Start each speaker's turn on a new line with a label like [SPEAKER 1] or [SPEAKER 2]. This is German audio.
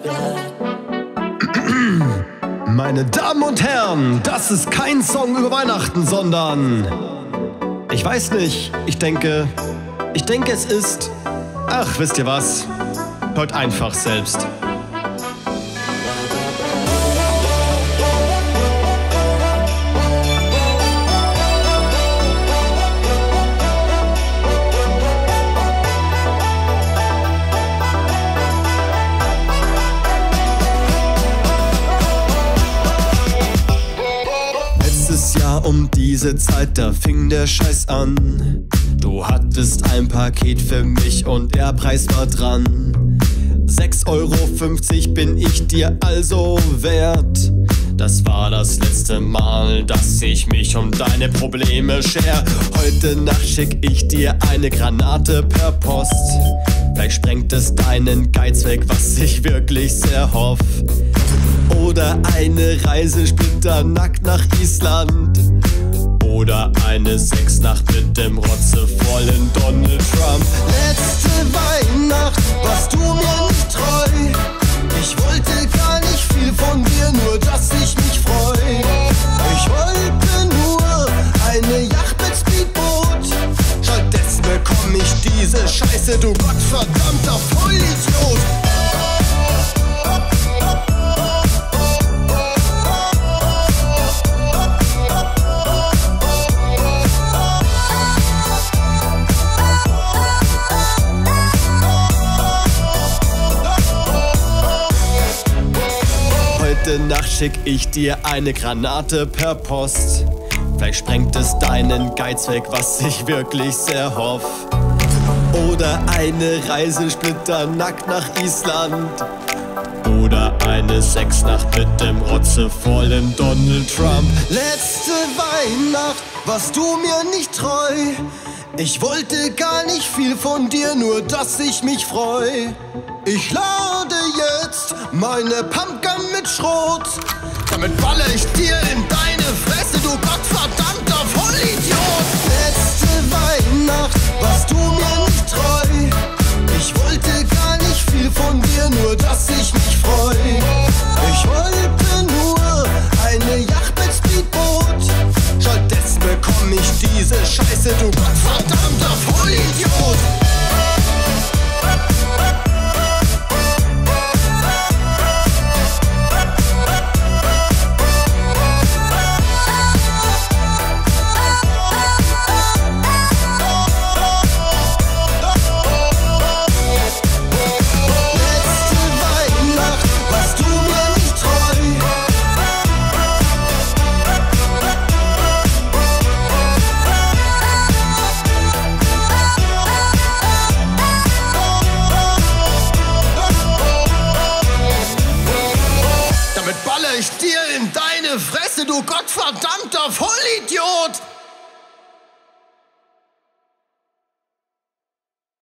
[SPEAKER 1] Meine Damen und Herren, das ist kein Song über Weihnachten, sondern... Ich weiß nicht, ich denke es ist... Ach, wisst ihr was? Hört einfach selbst. Um diese Zeit, da fing der Scheiß an. Du hattest ein Paket für mich und der Preis war dran. 6,50 € bin ich dir also wert. Das war das letzte Mal, dass ich mich um deine Probleme scher. Heute Nacht schick ich dir eine Granate per Post. Vielleicht sprengt es deinen Geiz weg, was ich wirklich sehr hoff. Oder eine Reise splitternackt nach Island. Oder eine Sexnacht mit dem rotzevollen Donald Trump.
[SPEAKER 2] Letzte Weihnacht warst du mir nicht treu. Ich wollte gar nicht viel von dir, nur dass ich mich freu. Ich wollte nur eine Yacht mit Speedboot. Stattdessen bekomm ich diese Scheiße, du gottverdammter Vollidiot.
[SPEAKER 1] Heute Nacht schick ich dir eine Granate per Post. Vielleicht sprengt es deinen Geiz weg, was ich wirklich sehr hoff. Oder eine Reise splitternackt nach Island. Oder eine Sexnacht mit dem rotzevollen Donald Trump.
[SPEAKER 2] Letzte Weihnacht warst du mir nicht treu. Ich wollte gar nicht viel von dir, nur dass ich mich freu. Ich lade jetzt meine Pumpgun mit Schrot. Damit baller ich dir in deine Fresse, du gottverdammter Vollidiot. Letzte Weihnacht warst du mir nicht treu. Ich wollte gar nicht viel von dir, nur dass ich mich freu. Ich wollte nur eine Yacht mit Speedboot. Stattdessen bekomm ich diese Scheiße, du gottverdammter Vollidiot. Ich dir in deine Fresse, du gottverdammter Vollidiot!